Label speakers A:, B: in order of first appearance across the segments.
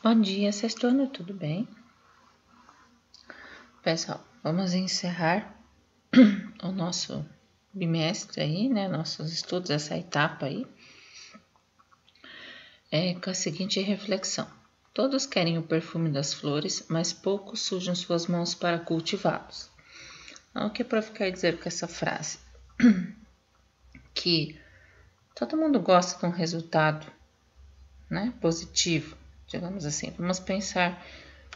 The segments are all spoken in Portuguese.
A: Bom dia, sexto tudo bem? Pessoal, vamos encerrar o nosso bimestre aí, né? Nossos estudos, essa etapa aí, com a seguinte reflexão. Todos querem o perfume das flores, mas poucos sujam suas mãos para cultivá-los. Então, o que o prof quer dizer com essa frase? Que todo mundo gosta de um resultado, né, positivo, digamos assim. Vamos pensar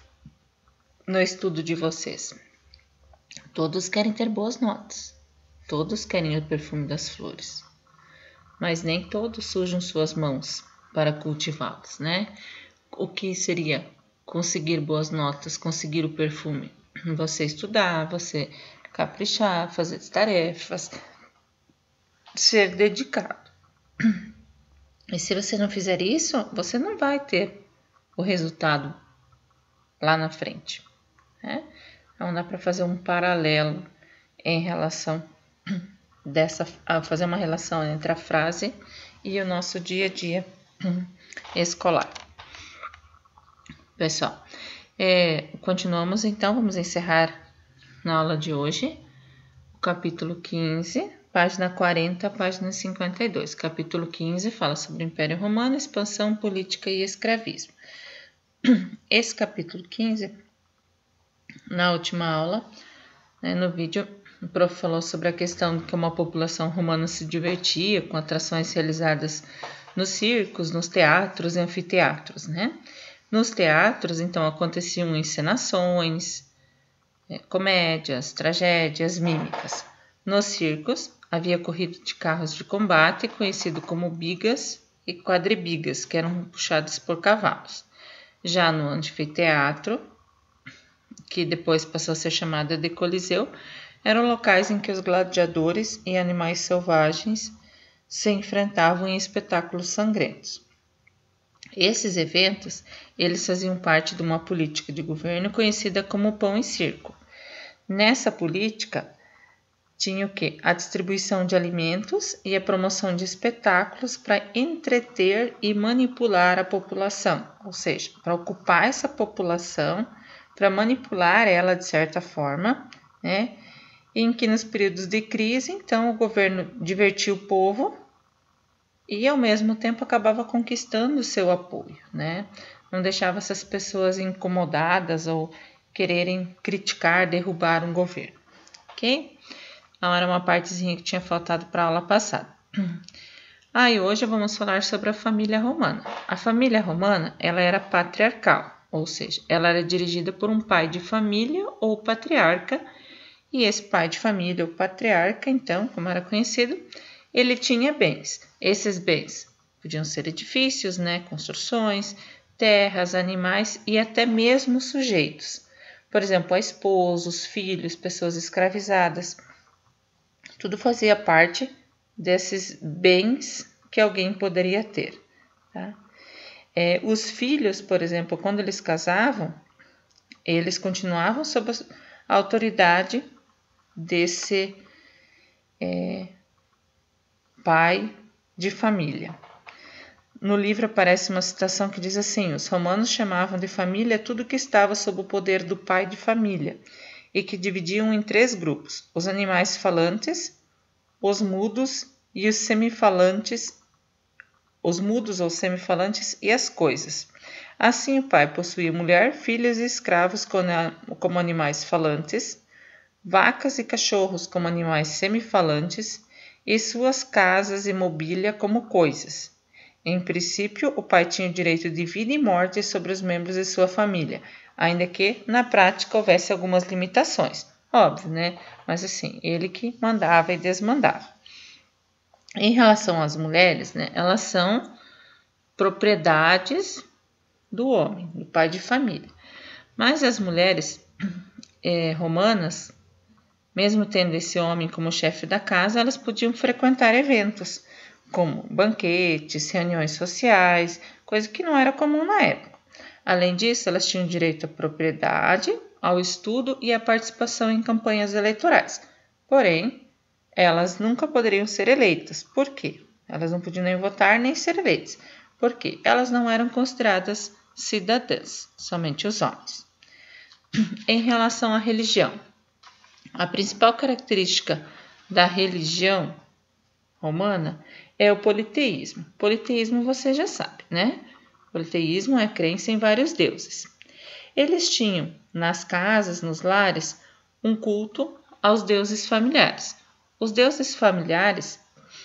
A: no estudo de vocês. Todos querem ter boas notas, todos querem o perfume das flores, mas nem todos sujam suas mãos para cultivá-los, né? O que seria conseguir boas notas, conseguir o perfume? Você estudar, você caprichar, fazer tarefas, ser dedicado. E se você não fizer isso, você não vai ter o resultado lá na frente, né? Então dá para fazer um paralelo em relação fazer uma relação entre a frase e o nosso dia a dia escolar. Pessoal, continuamos então, vamos encerrar na aula de hoje o capítulo 15, página 40, página 52. Capítulo 15 fala sobre o Império Romano, expansão política e escravismo. Esse capítulo 15, na última aula, no vídeo, o prof falou sobre a questão de que uma população romana se divertia com atrações realizadas nos circos, nos teatros e anfiteatros, né? Nos teatros, então, aconteciam encenações, comédias, tragédias, mímicas. Nos circos, havia corrida de carros de combate, conhecido como bigas e quadribigas, que eram puxados por cavalos. Já no anfiteatro, que depois passou a ser chamada de Coliseu, eram locais em que os gladiadores e animais selvagens se enfrentavam em espetáculos sangrentos. Esses eventos, eles faziam parte de uma política de governo conhecida como pão e circo. Nessa política, tinha o quê? A distribuição de alimentos e a promoção de espetáculos para entreter e manipular a população, ou seja, para ocupar essa população, para manipular ela de certa forma, né? Em que nos períodos de crise, então, o governo divertia o povo e, ao mesmo tempo, acabava conquistando o seu apoio, né? Não deixava essas pessoas incomodadas ou quererem criticar, derrubar um governo, ok? Então, era uma partezinha que tinha faltado para a aula passada. E hoje vamos falar sobre a família romana. A família romana, ela era patriarcal, ou seja, ela era dirigida por um pai de família ou patriarca, e esse pai de família ou patriarca, então, como era conhecido, ele tinha bens. Esses bens podiam ser edifícios, né, construções, terras, animais e até mesmo sujeitos. Por exemplo, esposos, filhos, pessoas escravizadas. Tudo fazia parte desses bens que alguém poderia ter. Tá? Os filhos, por exemplo, quando eles casavam, eles continuavam sob a autoridade desse pai de família. No livro aparece uma citação que diz assim: os romanos chamavam de família tudo que estava sob o poder do pai de família e que dividiam em 3 grupos: os animais falantes, os mudos e os semifalantes, os mudos ou semifalantes e as coisas. Assim, o pai possuía mulher, filhos e escravos como animais falantes, vacas e cachorros como animais semifalantes e suas casas e mobília como coisas. Em princípio, o pai tinha o direito de vida e morte sobre os membros de sua família, ainda que na prática houvesse algumas limitações. Óbvio, né? Mas assim, ele que mandava e desmandava. Em relação às mulheres, né? Elas são propriedades do homem, do pai de família. Mas as mulheres romanas, mesmo tendo esse homem como chefe da casa, elas podiam frequentar eventos, como banquetes, reuniões sociais, coisa que não era comum na época. Além disso, elas tinham direito à propriedade, ao estudo e à participação em campanhas eleitorais. Porém, elas nunca poderiam ser eleitas. Por quê? Elas não podiam nem votar nem ser eleitas. Por quê? Elas não eram consideradas cidadãs, somente os homens. Em relação à religião, a principal característica da religião romana é o politeísmo. Politeísmo você já sabe, né? Politeísmo é a crença em vários deuses. Eles tinham nas casas, nos lares, um culto aos deuses familiares. Os deuses familiares,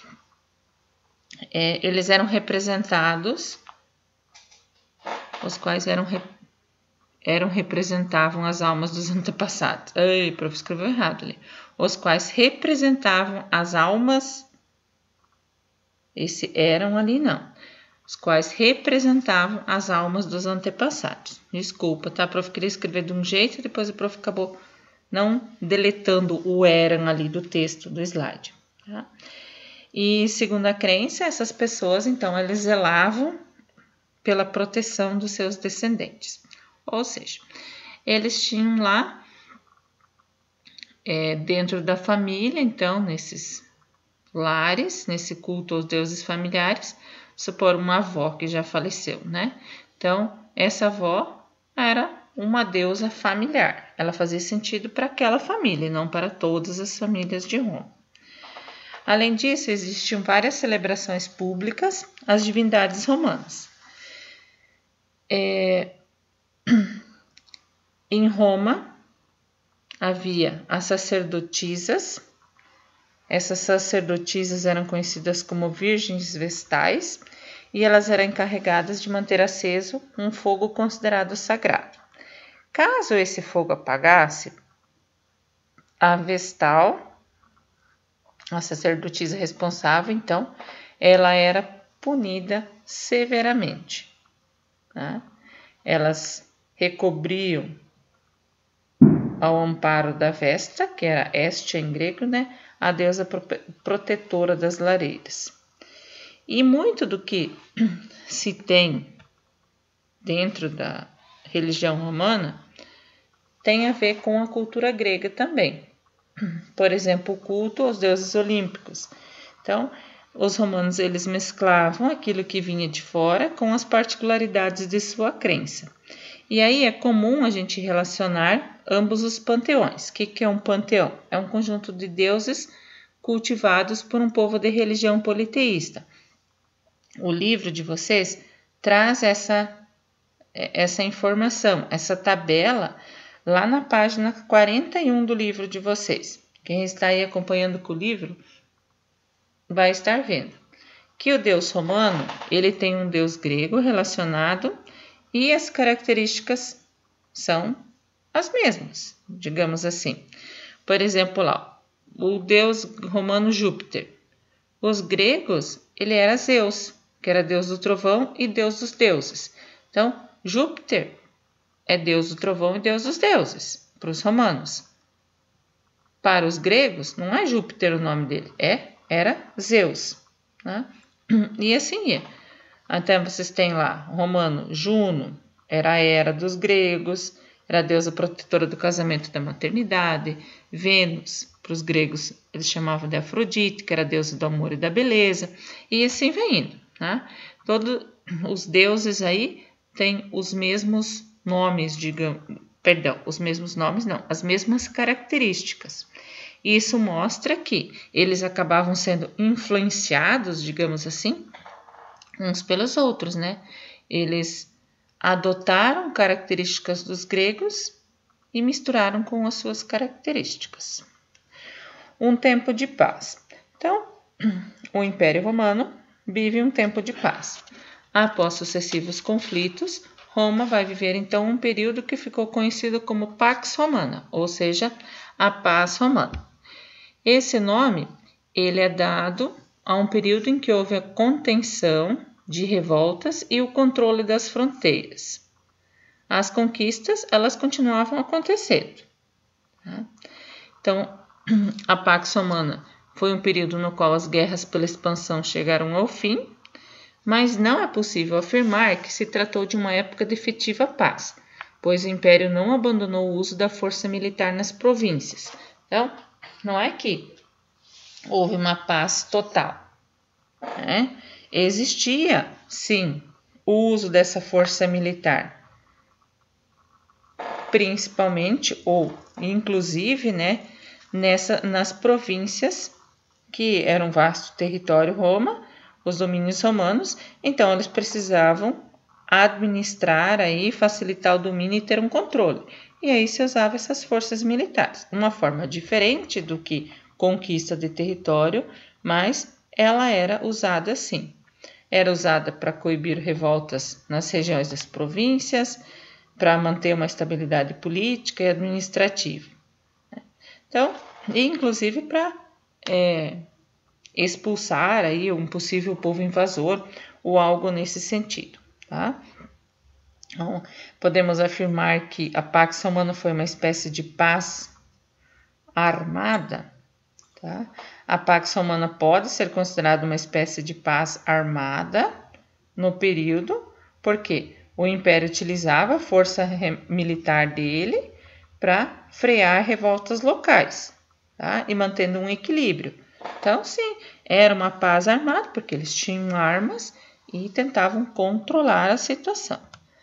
A: eles eram representados, os quais representavam as almas dos antepassados. Ai, o prof escreveu errado ali. Os quais representavam as almas. Esse eram ali não. Os quais representavam as almas dos antepassados. Desculpa, tá? O prof queria escrever de um jeito e depois o prof acabou não deletando o eram ali do texto do slide. Tá? E segundo a crença, essas pessoas, então, eles zelavam pela proteção dos seus descendentes. Ou seja, eles tinham lá, dentro da família, então, nesses lares, nesse culto aos deuses familiares, supor uma avó que já faleceu, né? Então, essa avó era uma deusa familiar. Ela fazia sentido para aquela família e não para todas as famílias de Roma. Além disso, existiam várias celebrações públicas às divindades romanas. Em Roma, havia as sacerdotisas. Essas sacerdotisas eram conhecidas como virgens vestais e elas eram encarregadas de manter aceso um fogo considerado sagrado. Caso esse fogo apagasse, a vestal, a sacerdotisa responsável, então, ela era punida severamente. Tá? Elas recobriam ao amparo da Vesta, que era Hestia em grego, né? A deusa protetora das lareiras. E muito do que se tem dentro da religião romana tem a ver com a cultura grega também. Por exemplo, o culto aos deuses olímpicos. Então, os romanos eles mesclavam aquilo que vinha de fora com as particularidades de sua crença. E aí é comum a gente relacionar ambos os panteões. O que é um panteão? É um conjunto de deuses cultivados por um povo de religião politeísta. O livro de vocês traz essa informação, essa tabela, lá na página 41 do livro de vocês. Quem está aí acompanhando com o livro vai estar vendo que o deus romano, ele tem um deus grego relacionado e as características são as mesmas, digamos assim. Por exemplo, lá, o deus romano Júpiter. Os gregos, ele era Zeus, que era deus do trovão e deus dos deuses. Então, Júpiter é deus do trovão e deus dos deuses, para os romanos. Para os gregos, não é Júpiter o nome dele, era Zeus. Né? E assim ia. Até vocês têm lá, romano, Juno, era a Hera dos gregos, era a deusa protetora do casamento e da maternidade. Vênus, para os gregos, eles chamavam de Afrodite, que era a deusa do amor e da beleza. E assim vem indo. Né? Todos os deuses aí têm os mesmos nomes, os mesmos nomes não, as mesmas características. Isso mostra que eles acabavam sendo influenciados, digamos assim, uns pelos outros, né? Eles adotaram características dos gregos e misturaram com as suas características. Um tempo de paz. Então, o Império Romano vive um tempo de paz. Após sucessivos conflitos, Roma vai viver então um período que ficou conhecido como Pax Romana, ou seja, a paz romana. Esse nome ele é dado a um período em que houve a contenção de revoltas e o controle das fronteiras. As conquistas elas continuavam acontecendo. Tá? Então, a Pax Romana foi um período no qual as guerras pela expansão chegaram ao fim, mas não é possível afirmar que se tratou de uma época de efetiva paz, pois o Império não abandonou o uso da força militar nas províncias. Então, não é que houve uma paz total. Né? Existia, sim, o uso dessa força militar, principalmente ou inclusive, né, nas províncias, que era um vasto território Roma, os domínios romanos, então eles precisavam administrar aí, facilitar o domínio e ter um controle. E aí se usava essas forças militares, uma forma diferente do que conquista de território, mas ela era usada assim. Era usada para coibir revoltas nas regiões das províncias, para manter uma estabilidade política e administrativa. Então, inclusive para expulsar aí um possível povo invasor ou algo nesse sentido, tá? Então, podemos afirmar que a Pax Romana foi uma espécie de paz armada, tá? A Pax Romana pode ser considerada uma espécie de paz armada no período, porque o Império utilizava a força militar dele para frear revoltas locais, tá? E mantendo um equilíbrio. Então, sim, era uma paz armada, porque eles tinham armas e tentavam controlar a situação.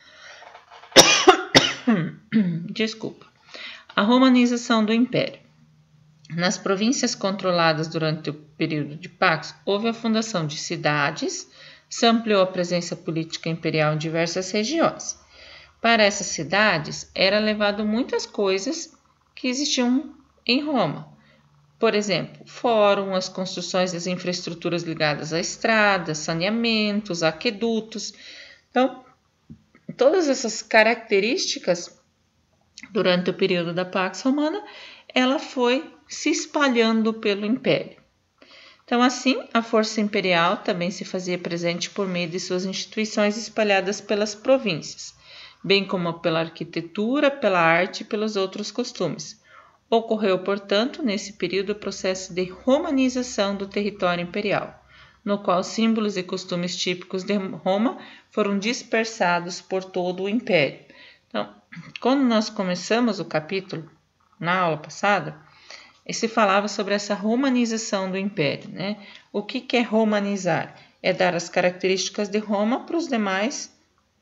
A: Desculpa. A romanização do Império. Nas províncias controladas durante o período de Pax, houve a fundação de cidades, se ampliou a presença política imperial em diversas regiões. Para essas cidades, era levado muitas coisas que existiam em Roma. Por exemplo, fórum, as construções das infraestruturas ligadas a estradas, saneamentos, aquedutos. Então, todas essas características, durante o período da Pax Romana, ela foi se espalhando pelo Império. Então, assim, a força imperial também se fazia presente por meio de suas instituições espalhadas pelas províncias, bem como pela arquitetura, pela arte e pelos outros costumes. Ocorreu, portanto, nesse período o processo de romanização do território imperial, no qual símbolos e costumes típicos de Roma foram dispersados por todo o Império. Então, quando nós começamos o capítulo, na aula passada, se falava sobre essa romanização do Império, né? O que é romanizar? É dar as características de Roma para as demais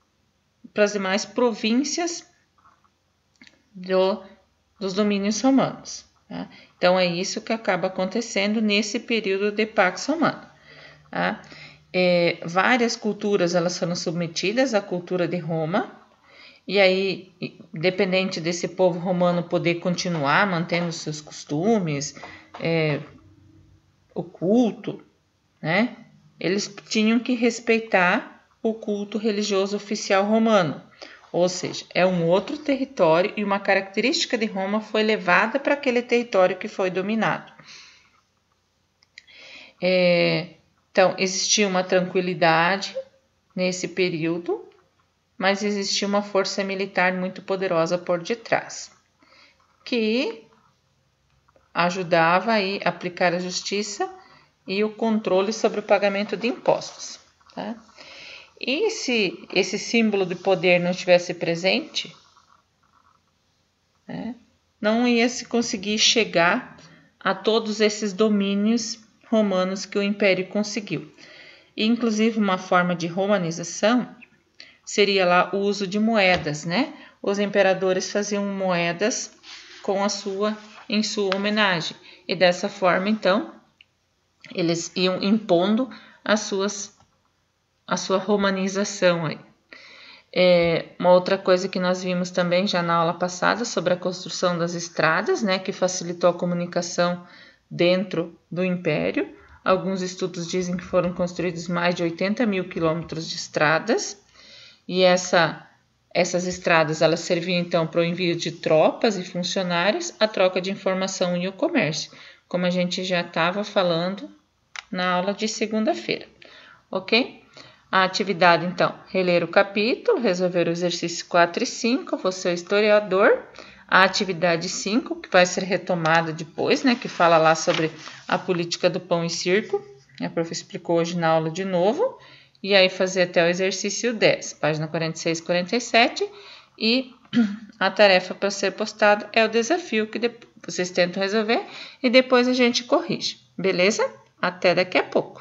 A: províncias dos domínios romanos. Tá? Então, é isso que acaba acontecendo nesse período de Pax Romana. Tá? Várias culturas elas foram submetidas à cultura de Roma, e aí, dependente desse povo romano poder continuar mantendo seus costumes, o culto, né? Eles tinham que respeitar o culto religioso oficial romano. Ou seja, é um outro território e uma característica de Roma foi levada para aquele território que foi dominado. Então, existia uma tranquilidade nesse período, mas existia uma força militar muito poderosa por detrás, que ajudava a aplicar a justiça e o controle sobre o pagamento de impostos. Tá? E se esse símbolo de poder não estivesse presente, né, não ia se conseguir chegar a todos esses domínios romanos que o Império conseguiu. E, inclusive, uma forma de romanização seria lá o uso de moedas, né? Os imperadores faziam moedas em sua homenagem. E dessa forma, então, eles iam impondo a sua romanização aí. Uma outra coisa que nós vimos também já na aula passada sobre a construção das estradas, né? Que facilitou a comunicação dentro do Império. Alguns estudos dizem que foram construídos mais de 80 mil quilômetros de estradas. E essas estradas elas serviam então para o envio de tropas e funcionários, a troca de informação e o comércio, como a gente já estava falando na aula de segunda-feira, ok? A atividade então, reler o capítulo, resolver o exercício 4 e 5, você é o historiador. A atividade 5, que vai ser retomada depois, né, que fala lá sobre a política do pão e circo, a prof explicou hoje na aula de novo. E aí fazer até o exercício 10, página 46 e 47. E a tarefa para ser postada é o desafio que vocês tentam resolver e depois a gente corrige. Beleza? Até daqui a pouco.